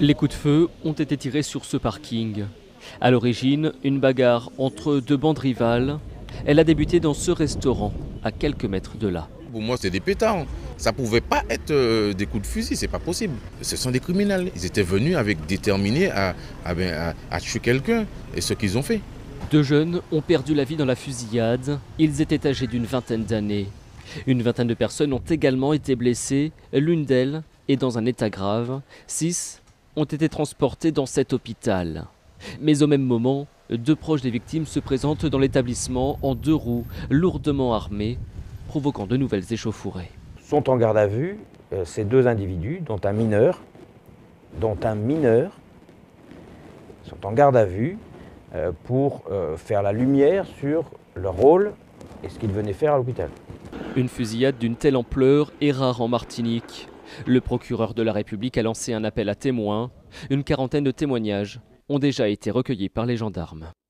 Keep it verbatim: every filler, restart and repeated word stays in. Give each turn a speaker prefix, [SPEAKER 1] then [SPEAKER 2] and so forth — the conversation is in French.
[SPEAKER 1] Les coups de feu ont été tirés sur ce parking. À l'origine, une bagarre entre deux bandes rivales. Elle a débuté dans ce restaurant, à quelques mètres de là.
[SPEAKER 2] Pour moi, c'est des pétards. Ça ne pouvait pas être euh, des coups de fusil, c'est pas possible. Ce sont des criminels. Ils étaient venus avec déterminés à, à, à, à tuer quelqu'un. Et ce qu'ils ont fait.
[SPEAKER 1] Deux jeunes ont perdu la vie dans la fusillade. Ils étaient âgés d'une vingtaine d'années. Une vingtaine de personnes ont également été blessées. L'une d'elles est dans un état grave. Six ont été transportés dans cet hôpital. Mais au même moment, deux proches des victimes se présentent dans l'établissement en deux roues, lourdement armés, provoquant de nouvelles échauffourées.
[SPEAKER 3] Sont en garde à vue euh, ces deux individus, dont un mineur, dont un mineur, sont en garde à vue euh, pour euh, faire la lumière sur leur rôle et ce qu'ils venaient faire à l'hôpital.
[SPEAKER 1] Une fusillade d'une telle ampleur est rare en Martinique. Le procureur de la République a lancé un appel à témoins. Une quarantaine de témoignages ont déjà été recueillis par les gendarmes.